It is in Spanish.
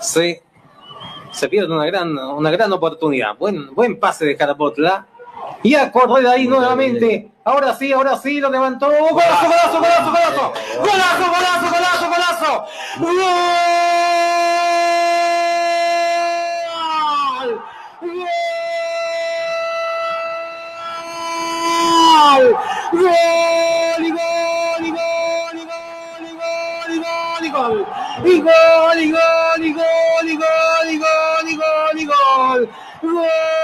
Sí, se pierde una gran oportunidad. Buen pase de Carapotla. Y a correr ahí nuevamente. Ahora sí, lo levantó. ¡Golazo, golazo, golazo, golazo! ¡Golazo, golazo, golazo, golazo! ¡Gol! ¡Gol! ¡Gol! ¡Y gol! ¡Y gol! ¡Y gol! ¡Y gol! ¡Y gol! ¡Y gol! ¡Y gol! ¡Y gol! ¡Y gol! ¡Y gol! ¡Y gol! ¡Gol!